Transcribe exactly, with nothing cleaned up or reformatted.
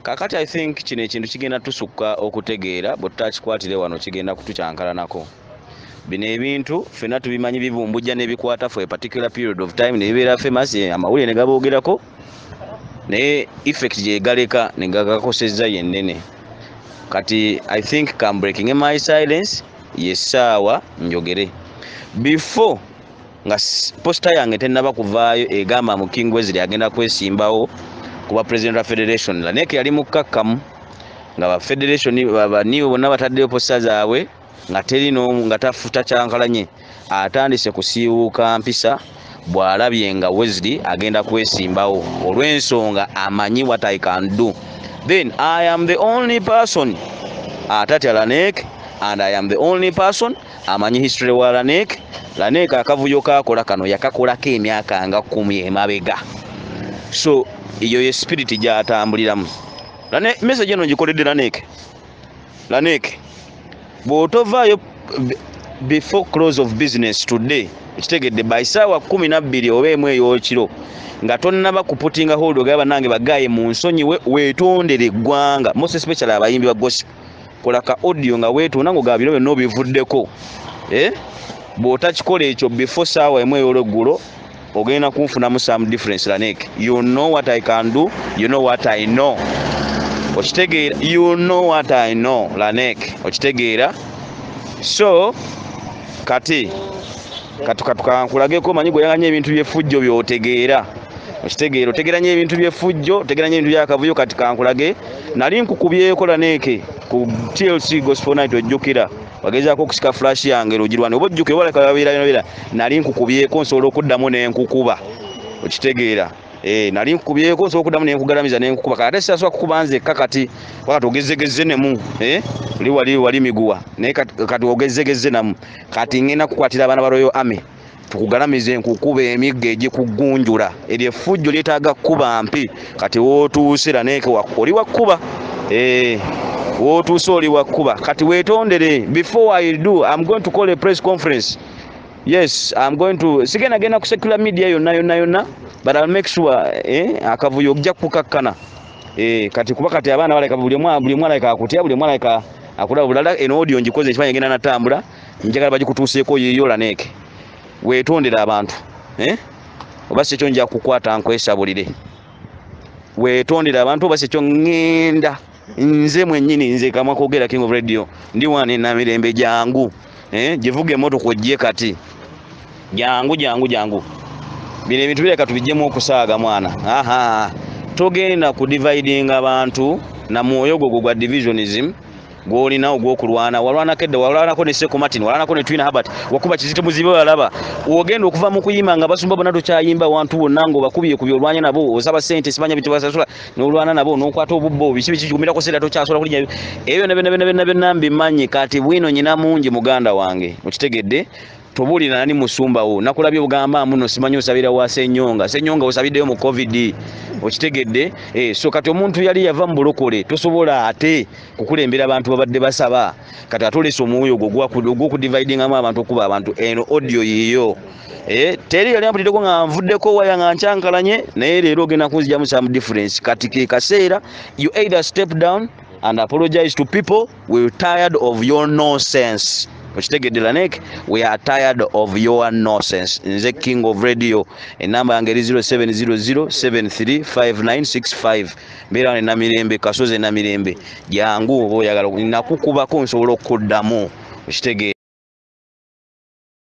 kakati I think kino ekintu kigenda tusukka okutegeera bwe tutakikwatire wano kigenda kutucyankalanako. Bino ebintu ffenna tubimanyi bibumbujja n'ebikwata for a particular period of time ne bibeera famous, amawulire ne gaboogerako naye effect gye galeka ne gagakosezza yennene. Kati I think I'm breaking in my silence yessaawa njogere before nga posta yange tennaba kuvaayo egamba mu King Wesley agenda kwesimbawo kuba president wa federation. Laneke yali mukakkamu nga ba federation nibo bonna bataddeyo posta zaabwe nga terino nga tafuta kyankalanye, atandise kusiiwuuka mpisa bw'alabye nga Wesley agenda kwesimbawo olw'ensonga amanyi what I can do. Then I am the only person atatya Laneke, and I am the only person amanyi history wa Laneke. Laneke akavuyo kakola kano yakakolako emyaka nga kumi emabega, so iyo ye spirit gyatambuliramu. Laneke message eno ngikoledde Laneke. Laneke bw'otovaayo before close of business today, kitegedde by saawa kumi na bbiri oba emu ey'okiro nga tonnaba kuputinga hold ogaba nange bagaye mu nsonyi we weetondere eggwanga, most especially abayimbi ba gospel. Kola ka audio nga weetonda ng'ogaba biro byonna obivuddeko. Eh? Bw'otakikola ekyo before saawa emu ey'olweggulo ogenda kunfunamu some difference Laneke. You know what I can do, you know what I know. Okitegeera, you know what I know Laneke. Okitegeera. So kati katukankulageko manyi goyaganya ebintu by'effujjo by'otegeera. Okitegeera, otegeranya ebintu by'effujjo, otegeranya ebintu by'akavuyo. Kati kankulage nali nkukubyeko Laneke ku T L C Gospel Night ojjukira wagezaako okusika flash yange lugirwane oba ojjukire waleka babira nali nkukubyeko nsobola okuddamu n'enkukuba. Okitegeera. Eh, nali nkukubyeko nsobola okuddamu n'enkugalamiza n'enkukuba. Kati saswa kukuba nzekka kati wakati ogezegeze nemu. Eh? Oli wali wali miguwa naye kati ogezegeze namu. Kati ngenda kukwatira abaana ba Royal Army tukugalamize enkukuba emigga egikugunjula eryo effujjo lyetaaga kkuba mpi. Kati wootuuse Laneke oli wakkuba. Eh, wootuuse oli wakkuba. Kati weetondere. Before I do, I'm going to call a press conference. Yes, I'm going to sigena genda ku secular media yonna yonna yonna, but I'll make sure eh akavuyo ogja kukakkana. Eh, kati kuba kati abaana baleka buli mwana buli mwana aleka akutya buli mwana aleka akula bulala eno audio njikoze ekifanya ngenda natambula njagala bagikutuuseeko yiyo Laneke. Weetondera abantu. Eh? Oba sekyo nja kukwata nkwesabulire. Weetondera abantu oba sekyo ngenda nze mwennyini nze kamwa kogera King of Radio ndi wane na mirembe jangu. Eh, jivuge moto kojje kati. Jangu jangu jangu. Bine bintu bile katubijjemu okusaaga mwana. Aha. Togenda ku dividing abantu na mwoyo gwo gwa divisionism goli nawo gwokulwana walwana kedde walwana ko ne Seko Martin walwana ko ne Twina Herbert wakuba kizito muzibe walaba ogenda okuva mu kuyima nga basumba bonna tokyayimba wantu wonnango bakubiye ku byolwanya nabo osaba sente sibanya bitu basasula n'olwana nabo n'okwata obubbo bikibi kigumira ko sera tokyasola kulinya ebyo ne bene bene bene nambi manyi kati bwino nyina mungi muganda wange okitegedde tobulira nani musumbawo nakulabye bugamba muno simanyi osabira wa Senyonga Senyonga osabiddeyo mu covid okitegedde. Eh, so kati omuntu yali yava mu bulokole tosobola ate kukulembera abantu babadde basaba kati atolese omwoyo gwo gwo ku dividing ama abantu okuba abantu eno audio yiyo. Eh, teri yali ampuddeko nga nvuddeko waya nga nkyankalanye naye leero ogenda kunzijamu some difference. Kati ke kaseera you either step down and apologize to people. We're tired of your nonsense. Okitegedde Laneke, we are tired of your nonsense. Nze King of Radio, enamba yange zero seven zero zero seven three five nine six five. Mbera na mirembe kasoze na mirembe jangu oba oyagala nakukubako nsobola okuddamu. Okitegedde.